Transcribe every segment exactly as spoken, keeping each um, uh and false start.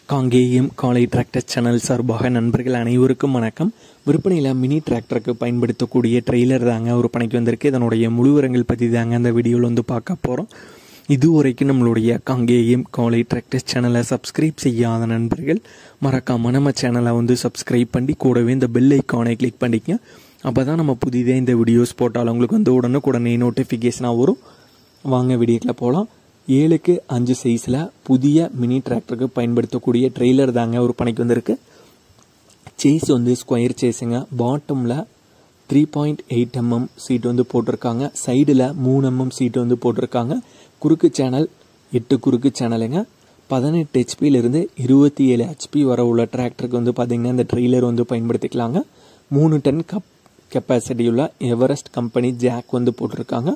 காங்கேயம் காலை tractor channel சார்பாக நண்பர்கள் அனைவருக்கும் வணக்கம். விற்பனையில் மினி டிராக்டருக்கு பயன்படுத்தக்கூடிய ட்ரெய்லர் தாங்க விற்பனைக்கு வந்திருக்கு. இதனுடைய முழுவரங்கள் பற்றி தாங்க அந்த வீடியோவில் வந்து பார்க்க போகிறோம். இதுவரைக்கும் நம்மளுடைய காங்கேயம் காலை டிராக்டர் சேனலை சப்ஸ்கிரைப் செய்யாத நண்பர்கள் மறக்காம நம்ம சேனலை வந்து சப்ஸ்கிரைப் பண்ணி கூடவே இந்த பெல் ஐக்கானை கிளிக் பண்ணிக்கங்க. அப்போ தான் நம்ம புதிதாக இந்த வீடியோஸ் போட்டாலும் உங்களுக்கு வந்து உடனுக்குடனே நோட்டிஃபிகேஷனாக வரும். வாங்க வீடியோக்கில் போகலாம். ஏழுக்கு அஞ்சு சைஸில் புதிய மினி டிராக்டருக்கு பயன்படுத்தக்கூடிய ட்ரெய்லர் தாங்க ஒரு பணிக்கு வந்திருக்கு. சேஸ் வந்து ஸ்கொயர் சேஸுங்க. பாட்டமில் three point eight MM seat வந்து போட்டிருக்காங்க. சைடில் மூணு எம்எம் சீட் வந்து போட்டிருக்காங்க. குறுக்கு சேனல் எட்டு குறுக்கு சேனலுங்க. பதினெட்டு ஹெச்பியிலிருந்து இருபத்தி ஏழு ஹெச்பி வர உள்ள டிராக்டருக்கு வந்து பார்த்திங்கன்னா இந்த ட்ரெய்லர் வந்து பயன்படுத்திக்கலாங்க. மூணு டன் கப் கெப்பாசிட்டி உள்ள எவரெஸ்ட் கம்பெனி ஜாக் வந்து போட்டிருக்காங்க.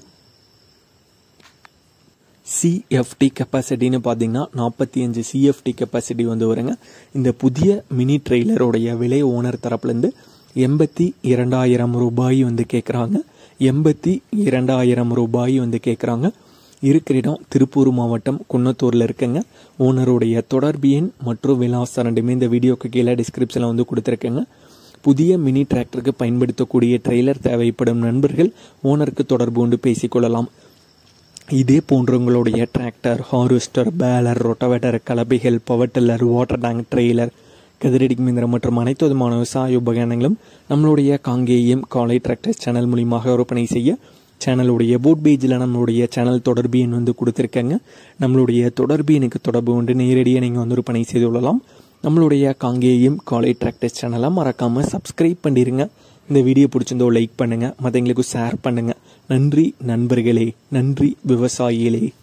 சிஎஃப்டி கெப்பாசிட்டின்னு பார்த்தீங்கன்னா நாற்பத்தி அஞ்சு சிஎஃப்டி கெப்பாசிட்டி வந்து வருங்க. இந்த புதிய மினி ட்ரெய்லருடைய விலை ஓனர் தரப்புலேருந்து எண்பத்தி இரண்டாயிரம் ரூபாய் வந்து கேட்குறாங்க. எண்பத்தி இரண்டாயிரம் ரூபாய் வந்து கேட்குறாங்க. இருக்கிற இடம் திருப்பூர் மாவட்டம் குன்னத்தூரில் இருக்குங்க. ஓனருடைய தொடர்பு எண் மற்றும் விலாசம் ரெண்டுமே இந்த வீடியோக்கு கீழே டிஸ்கிரிப்ஷனில் வந்து கொடுத்துருக்கேங்க. புதிய மினி டிராக்டருக்கு பயன்படுத்தக்கூடிய ட்ரெய்லர் தேவைப்படும் நண்பர்கள் ஓனருக்கு தொடர்பு கொண்டு பேசிக்கொள்ளலாம். இதே போன்ற உங்களுடைய டிராக்டர், ஹார்வெஸ்டர், பேலர், ரொட்டவேட்டர், கலப்பைகள், power tiller, water tank, trailer, கதிரடிக்கும் இயந்திரம் மற்றும் அனைத்து விதமான விவசாய உபகரணங்களும் நம்மளுடைய காங்கேயம் காலை டிராக்டர் சேனல் மூலியமாக விற்பனை செய்ய சேனலுடைய போட் பேஜில் நம்மளுடைய சேனல் தொடர்பு எண் வந்து கொடுத்துருக்கேங்க. நம்மளுடைய தொடர்பு எனக்கு தொடர்பு கொண்டு நேரடியாக நீங்கள் வந்து விற்பனை செய்து கொள்ளலாம். நம்மளுடைய காங்கேயம் காலை டிராக்டர் சேனலை மறக்காமல் சப்ஸ்கிரைப் பண்ணிடுங்க. இந்த வீடியோ பிடிச்சிருந்தோ லைக் பண்ணுங்கள், மற்றவங்களுக்கு ஷேர் பண்ணுங்கள். நன்றி நண்பர்களே, நன்றி விவசாயிகளே.